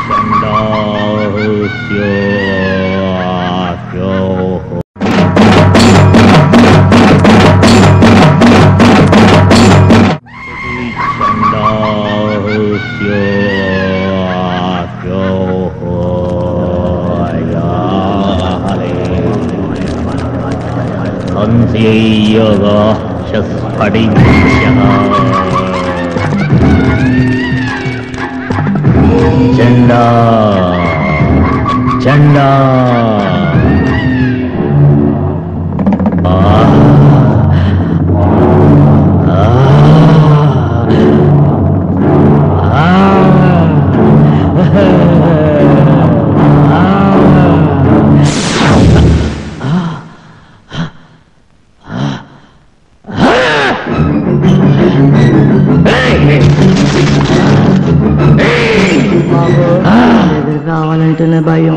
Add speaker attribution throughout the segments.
Speaker 1: चंडा चंडा
Speaker 2: కావాలంటేనే భయం.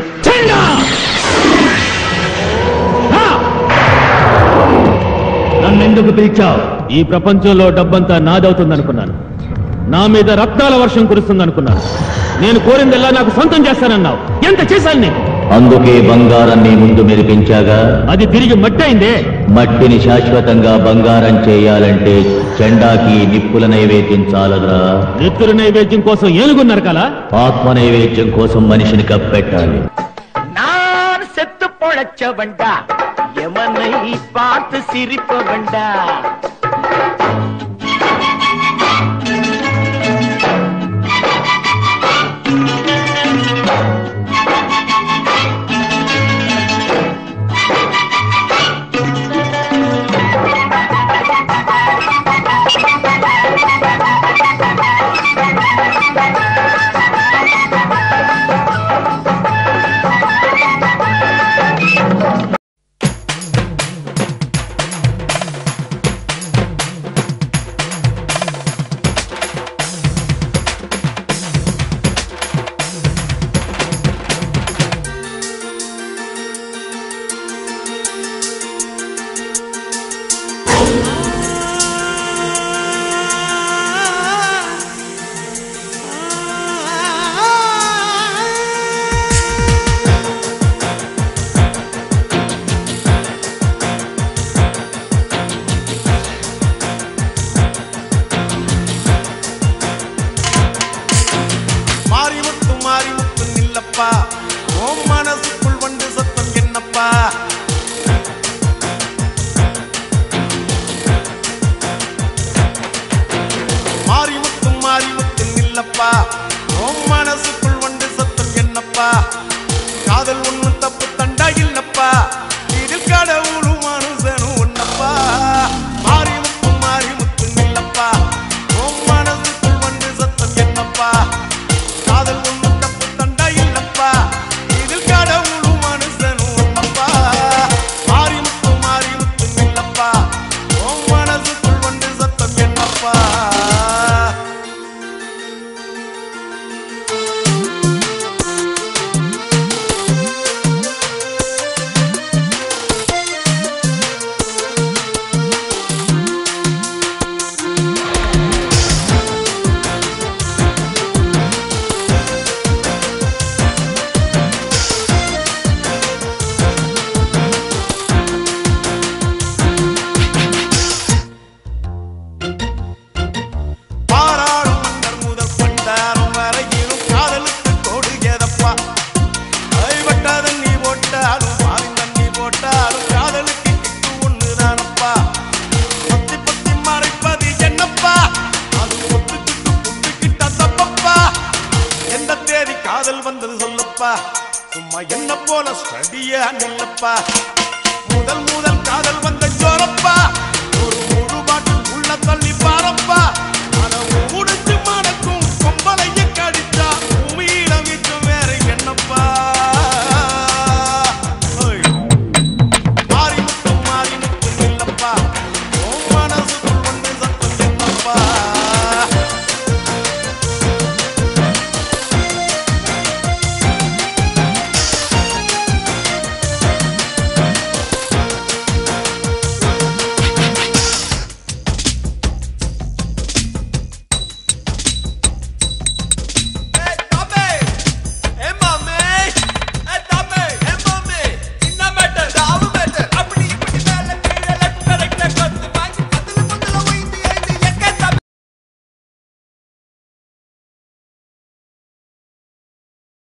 Speaker 1: నన్నెందుకు పిలిచావు? ఈ ప్రపంచంలో డబ్బంతా నాదవుతుందనుకున్నాను. నా మీద రక్తాల వర్షం కురుస్తుందనుకున్నాను. నేను కోరిందల్లా నాకు సొంతం చేస్తానన్నావు. ఎంత చేశాను నేను?
Speaker 3: అందుకే బంగారాన్ని ముందు మెరిపించాగా.
Speaker 1: అది తిరిగి మట్టి అయిందే.
Speaker 3: మట్టిని శాశ్వతంగా బంగారం చేయాలంటే చెండాకి నిప్పుల నైవేద్యం చాలదురా.
Speaker 1: నిప్పుల నైవేద్యం కోసం ఏనుగు నరకాలా?
Speaker 3: ఆత్మ నైవేద్యం కోసం మనిషిని కప్పెట్టాలి.
Speaker 2: நான் செத்து பொழைச்ச வண்டா, எமனை பார்த்து சிரிப்ப வண்டா.
Speaker 4: முதல் காதல் வந்த ஜோரப்பா, ஒரு மூடு பாட்டில் உள்ள தள்ளி பாரப்பா.